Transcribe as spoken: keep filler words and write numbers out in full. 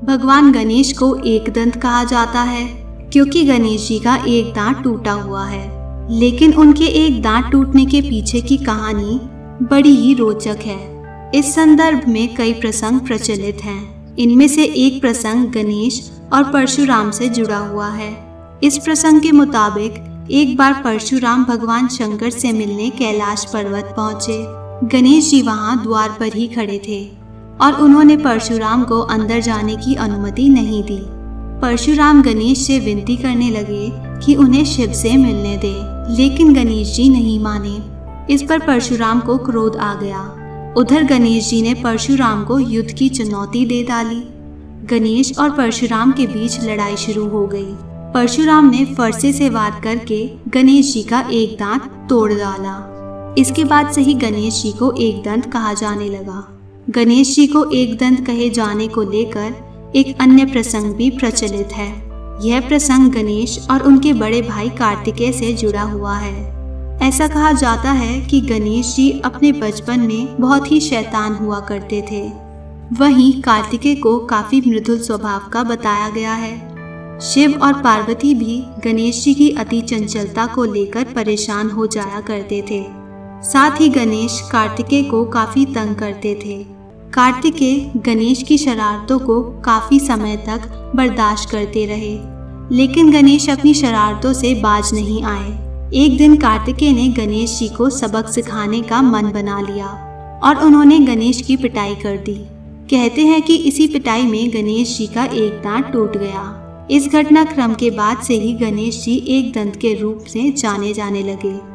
भगवान गणेश को एक दंत कहा जाता है क्योंकि गणेश जी का एक दांत टूटा हुआ है, लेकिन उनके एक दांत टूटने के पीछे की कहानी बड़ी ही रोचक है। इस संदर्भ में कई प्रसंग प्रचलित हैं। इनमें से एक प्रसंग गणेश और परशुराम से जुड़ा हुआ है। इस प्रसंग के मुताबिक एक बार परशुराम भगवान शंकर से मिलने कैलाश पर्वत पहुंचे। गणेश जी वहां द्वार पर ही खड़े थे और उन्होंने परशुराम को अंदर जाने की अनुमति नहीं दी। परशुराम गणेश से विनती करने लगे कि उन्हें शिव से मिलने दे, लेकिन गणेश जी नहीं माने। इस पर परशुराम को क्रोध आ गया। उधर गणेश जी ने परशुराम को युद्ध की चुनौती दे डाली। गणेश और परशुराम के बीच लड़ाई शुरू हो गई। परशुराम ने फरसे से वार करके गणेश जी का एक दांत तोड़ डाला। इसके बाद से ही गणेश जी को एक दंत कहा जाने लगा। गणेश जी को एक दंत कहे जाने को लेकर एक अन्य प्रसंग भी प्रचलित है। यह प्रसंग गणेश और उनके बड़े भाई कार्तिकेय से जुड़ा हुआ है। ऐसा कहा जाता है कि गणेश जी अपने बचपन में बहुत ही शैतान हुआ करते थे। वहीं कार्तिकेय को काफी मृदुल स्वभाव का बताया गया है। शिव और पार्वती भी गणेश जी की अति चंचलता को लेकर परेशान हो जाया करते थे। साथ ही गणेश कार्तिकेय को काफी तंग करते थे। कार्तिकेय गणेश की शरारतों को काफी समय तक बर्दाश्त करते रहे, लेकिन गणेश अपनी शरारतों से बाज नहीं आए। एक दिन कार्तिकेय ने गणेश जी को सबक सिखाने का मन बना लिया और उन्होंने गणेश की पिटाई कर दी। कहते हैं कि इसी पिटाई में गणेश जी का एक दांत टूट गया। इस घटनाक्रम के बाद से ही गणेश जी एक दंत के रूप से जाने जाने लगे।